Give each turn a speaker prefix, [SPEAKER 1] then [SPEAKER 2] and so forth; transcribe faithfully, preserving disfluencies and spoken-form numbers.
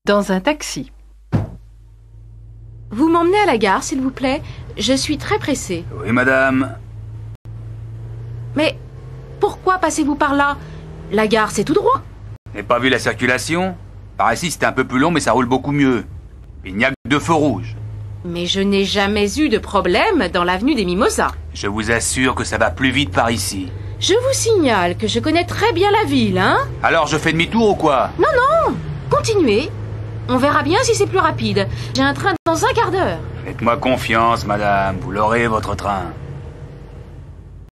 [SPEAKER 1] Dans un taxi.
[SPEAKER 2] Vous m'emmenez à la gare, s'il vous plaît? Je suis très pressée.
[SPEAKER 3] Oui, madame.
[SPEAKER 2] Mais pourquoi passez-vous par là? La gare, c'est tout droit.
[SPEAKER 3] Vous n'avez pas vu la circulation? Par ici, c'était un peu plus long, mais ça roule beaucoup mieux. Il n'y a que deux feux rouges.
[SPEAKER 2] Mais je n'ai jamais eu de problème dans l'avenue des Mimosas.
[SPEAKER 3] Je vous assure que ça va plus vite par ici.
[SPEAKER 2] Je vous signale que je connais très bien la ville, hein?
[SPEAKER 3] Alors je fais demi-tour ou quoi?
[SPEAKER 2] Non, non! Continuez. On verra bien si c'est plus rapide. J'ai un train dans un quart d'heure.
[SPEAKER 3] Faites-moi confiance, madame. Vous l'aurez, votre train.